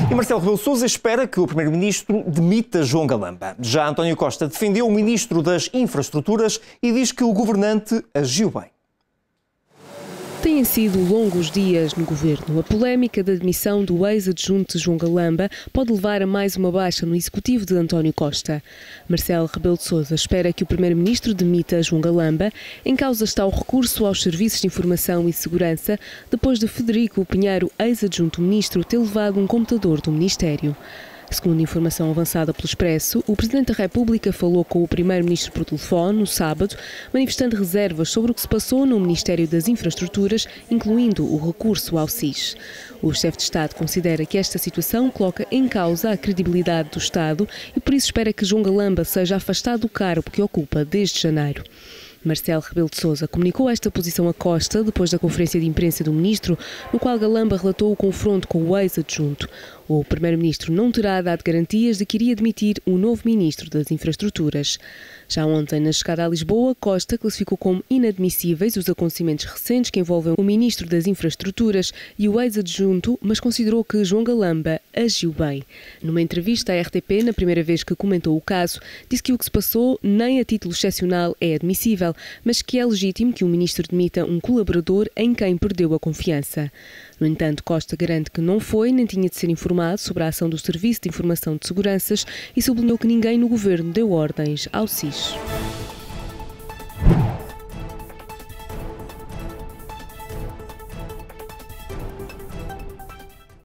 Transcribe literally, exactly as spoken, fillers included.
E Marcelo Rebelo de Sousa espera que o primeiro-ministro demita João Galamba. Já António Costa defendeu o ministro das Infraestruturas e diz que o governante agiu bem. Têm sido longos dias no governo. A polémica da demissão do ex-adjunto João Galamba pode levar a mais uma baixa no executivo de António Costa. Marcelo Rebelo de Sousa espera que o primeiro-ministro demita João Galamba. Em causa está o recurso aos serviços de informação e segurança, depois de Frederico Pinheiro, ex-adjunto ministro, ter levado um computador do Ministério. Segundo informação avançada pelo Expresso, o Presidente da República falou com o Primeiro-Ministro por telefone no sábado, manifestando reservas sobre o que se passou no Ministério das Infraestruturas, incluindo o recurso ao S I S. O chefe de Estado considera que esta situação coloca em causa a credibilidade do Estado e por isso espera que João Galamba seja afastado do cargo que ocupa desde janeiro. Marcelo Rebelo de Sousa comunicou esta posição a Costa depois da conferência de imprensa do ministro, no qual Galamba relatou o confronto com o ex-adjunto. O primeiro-ministro não terá dado garantias de que iria demitir o novo ministro das Infraestruturas. Já ontem, na chegada a Lisboa, Costa classificou como inadmissíveis os acontecimentos recentes que envolvem o ministro das Infraestruturas e o ex-adjunto, mas considerou que João Galamba agiu bem. Numa entrevista à R T P, na primeira vez que comentou o caso, disse que o que se passou nem a título excepcional é admissível, mas que é legítimo que um ministro demita um colaborador em quem perdeu a confiança. No entanto, Costa garante que não foi nem tinha de ser informado sobre a ação do Serviço de Informação de Seguranças e sublinhou que ninguém no governo deu ordens ao S I S.